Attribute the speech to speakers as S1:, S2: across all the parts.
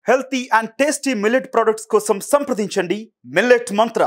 S1: Healthy and tasty millet products కోసం సంప్రదించండి Millet Mantra.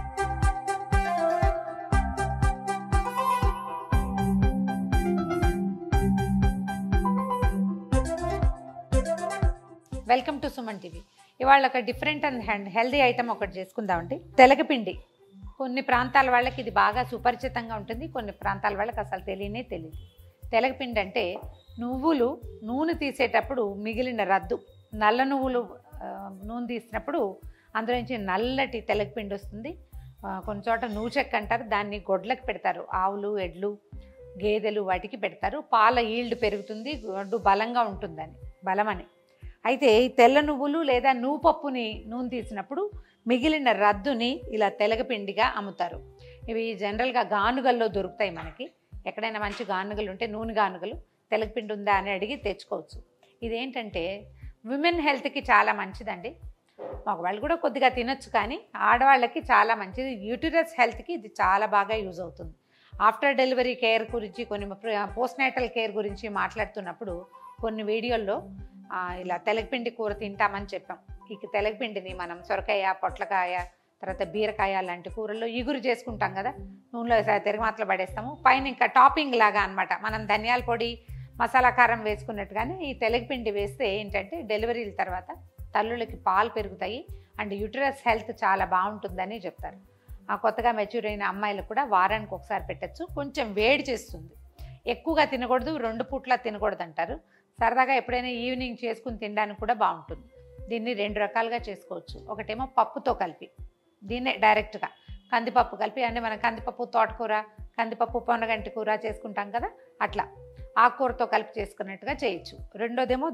S2: Welcome to Suman TV. ఇవాళ ఒక డిఫరెంట్ అండ్ హెల్దీ ఐటమ్ ఒకటి చేసుకుందామండి. తెలగపిండి. కొన్ని ప్రాంతాల వాళ్ళకి ఇది బాగా సుపరిచితంగా ఉంటుంది, కొన్ని ప్రాంతాల వాళ్ళకి అసలు తెలియదు. తెలగపిండి అంటే నువ్వులు నూనె తీసేటప్పుడు మిగిలిన రద్దు, నల్ల నువ్వులు నూనె తీసినప్పుడు అందులో నుంచి నల్లటి తెలగపిండి వస్తుంది. కొన్ని చోట నూచెక్క అంటారు, దాన్ని గొడ్లకు పెడతారు. ఆవులు, ఎడ్లు, గేదెలు వాటికి పెడతారు. పాల ఈల్డ్ పెరుగుతుంది, గొడ్డు బలంగా ఉంటుందని, బలమని. అయితే ఈ తెల్ల నువ్వులు లేదా నూపప్పుని నూనె తీసినప్పుడు మిగిలిన రద్దుని ఇలా తెలగపిండిగా అమ్ముతారు. ఇవి జనరల్గా గానుగల్లో దొరుకుతాయి. మనకి ఎక్కడైనా మంచి గానుగలు ఉంటే నూనె గానుగలు తెలగపిండి ఉందా అని అడిగి తెచ్చుకోవచ్చు. ఇదేంటంటే విమెన్ హెల్త్కి చాలా మంచిదండి. మగవాళ్ళు కూడా కొద్దిగా తినొచ్చు, కానీ ఆడవాళ్ళకి చాలా మంచిది. యూటరస్ హెల్త్కి ఇది చాలా బాగా యూజ్ అవుతుంది. ఆఫ్టర్ డెలివరీ కేర్ గురించి, కొన్ని పోస్ట్ నేటల్ కేర్ గురించి మాట్లాడుతున్నప్పుడు కొన్ని వీడియోల్లో ఇలా తెలగపిండి కూర తింటామని చెప్పాం. ఈ తెలగపిండిని మనం సొరకాయ, పొట్లకాయ, తర్వాత బీరకాయ లాంటి కూరల్లో ఇగురు చేసుకుంటాం కదా, నూనెలో తిరగమాతలో పడేస్తాము. పైన ఇంకా టాపింగ్ లాగా అనమాట, మనం ధనియాల పొడి, మసాలా కారం వేసుకున్నట్టుగానే ఈ తెలగపిండి వేస్తే ఏంటంటే డెలివరీల తర్వాత తల్లులకి పాలు పెరుగుతాయి అండ్ యూటరస్ హెల్త్ చాలా బాగుంటుందని చెప్తారు. కొత్తగా మెచ్యూర్ అయిన అమ్మాయిలకు కూడా వారానికి ఒకసారి పెట్టచ్చు. కొంచెం వేడి చేస్తుంది, ఎక్కువగా తినకూడదు, 2 పూట్ల తినకూడదు అంటారు. సరదాగా ఎప్పుడైనా ఈవినింగ్ చేసుకుని తినడానికి కూడా బాగుంటుంది. దీన్ని 2 రకాలుగా చేసుకోవచ్చు. ఒకటేమో పప్పుతో కలిపి, దీన్నే డైరెక్ట్గా కందిపప్పు కలిపి, అంటే మనం కందిపప్పు తోటకూర, కందిపప్పు పొనగంటి కూర చేసుకుంటాం కదా, అట్లా ఆకుకూరతో కలిపి చేసుకున్నట్టుగా చేయొచ్చు. రెండోదేమో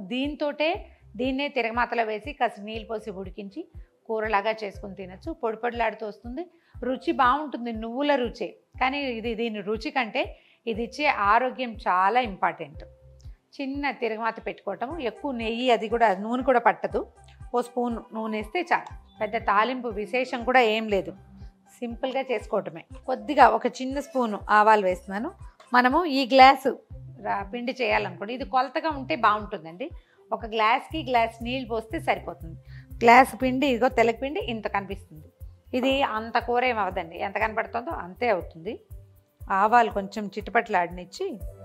S2: దీన్నే తిరగమాతలో వేసి కాస్త నీళ్ళు పోసి ఉడికించి కూరలాగా చేసుకుని తినచ్చు. పొడి పొడిలాడుతూ వస్తుంది, రుచి బాగుంటుంది, నువ్వుల రుచే. కానీ దీని రుచి కంటే ఇది ఇచ్చే ఆరోగ్యం చాలా ఇంపార్టెంట్. చిన్న తిరగమాత పెట్టుకోవటము, ఎక్కువ నెయ్యి, అది కూడా నూనె కూడా పట్టదు, ఓ స్పూన్ నూనె వేస్తే చాలు. పెద్ద తాలింపు విశేషం కూడా ఏం లేదు, సింపుల్గా చేసుకోవటమే. కొద్దిగా ఒక చిన్న స్పూను ఆవాలు వేస్తున్నాను. మనము ఈ గ్లాసు పిండి చేయాలనుకోండి, ఇది కొలతగా ఉంటే బాగుంటుందండి. ఒక గ్లాస్కి గ్లాస్ నీళ్ళు పోస్తే సరిపోతుంది. గ్లాస్ పిండి, ఇదిగో తెలగపిండి ఇంత కనిపిస్తుంది. ఇది అంత కూర ఏమి అవ్వదండి, ఎంత కనపడుతుందో అంతే అవుతుంది. ఆవాలు కొంచెం చిటపట్లాడనిచ్చి,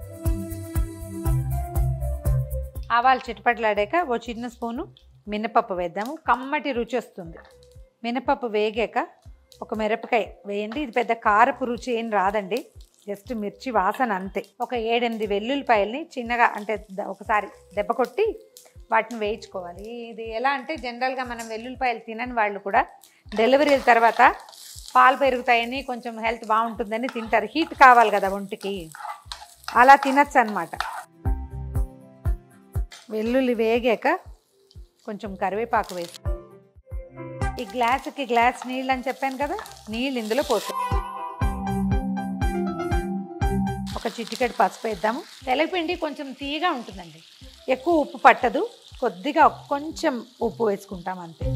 S2: ఆవాలు చిటపట్లాడాక ఓ చిన్న స్పూను మినపప్పు వేద్దాము, కమ్మటి రుచి వస్తుంది. మినపప్పు వేగాక ఒక మిరపకాయ వేయండి. ఇది పెద్ద కారపు రుచి ఏం రాదండి, జస్ట్ మిర్చి వాసన అంతే. ఒక 7-8 వెల్లుల్లిపాయల్ని చిన్నగా, అంటే ఒకసారి దెబ్బ కొట్టి వాటిని వేయించుకోవాలి. ఇది ఎలా అంటే జనరల్గా మనం వెల్లుల్లిపాయలు తినని వాళ్ళు కూడా డెలివరీల తర్వాత పాలు పెరుగుతాయని, కొంచెం హెల్త్ బాగుంటుందని తింటారు. హీట్ కావాలి కదా ఒంటికి, అలా తినచ్చు అన్నమాట. వెల్లుల్లి వేగాక కొంచెం కరివేపాకు వేసి, ఈ గ్లాసుకి గ్లాస్ నీళ్ళు అని చెప్పాను కదా, నీళ్ళు ఇందులో పోసి ఒక చిటికెడు పసుపు వేద్దాము. తెలగపిండి కొంచెం తీయగా ఉంటుందండి, ఎక్కువ ఉప్పు పట్టదు, కొద్దిగా కొంచెం ఉప్పు వేసుకుంటాం అంతే.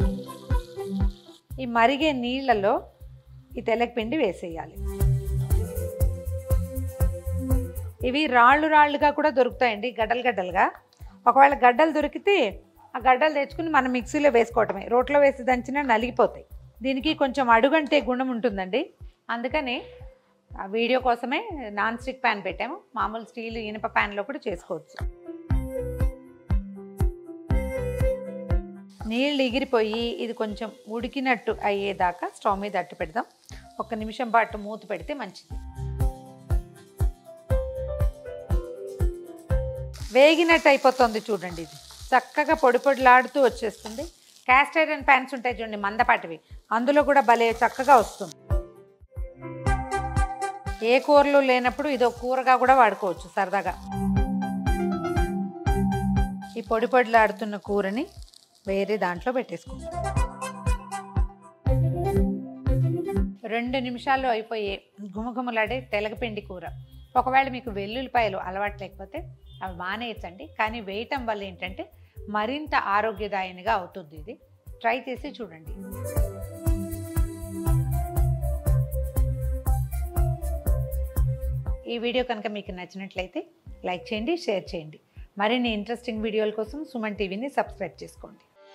S2: ఈ మరిగే నీళ్ళలో ఈ తెలగపిండి వేసేయాలి. ఇవి రాళ్ళుగా కూడా దొరుకుతాయండి, గడ్డలుగా. ఒకవేళ గడ్డలు దొరికితే ఆ గడ్డలు తెచ్చుకుని మనం మిక్సీలో వేసుకోవటమే, రోట్లో వేసి దంచినా నలిగిపోతాయి. దీనికి కొంచెం అడుగంటే గుణం ఉంటుందండి, అందుకని ఆ వీడియో కోసమే నాన్ స్టిక్ ప్యాన్ పెట్టాము. మామూలు స్టీల్, ఇనుప ప్యాన్లో కూడా చేసుకోవచ్చు. నీళ్ళు ఎగిరిపోయి ఇది కొంచెం ఉడికినట్టు అయ్యేదాకా స్టవ్ మీద అట్టు పెడదాం. 1 నిమిషం పాటు మూత పెడితే మంచిది. వేగినట్టు అయిపోతుంది చూడండి, ఇది చక్కగా పొడి పొడిలాడుతూ వచ్చేస్తుంది. క్యాస్ట్ ఐరన్ ప్యాన్స్ ఉంటాయి చూడండి, మందపాటివి, అందులో కూడా భలే చక్కగా వస్తుంది. ఏ కూరలు లేనప్పుడు ఇదో కూరగా కూడా వాడుకోవచ్చు సరదాగా. ఈ పొడి పొడిలాడుతున్న కూరని వేరే దాంట్లో పెట్టేసుకుందాం. 2 నిమిషాల్లో అయిపోయే గుమగుమలాడే తెలగపిండి కూర. ఒకవేళ మీకు వెల్లుల్లిపాయలు అలవాటు లేకపోతే అవి మానేయచ్చండి, కానీ వేయటం వల్ల ఏంటంటే మరింత ఆరోగ్యదాయనిగా అవుతుంది. ఇది ట్రై చేసి చూడండి. ఈ వీడియో కనుక మీకు నచ్చినట్లయితే లైక్ చేయండి, షేర్ చేయండి. మరిన్ని ఇంట్రెస్టింగ్ వీడియోల కోసం సుమన్ టీవీని సబ్స్క్రైబ్ చేసుకోండి.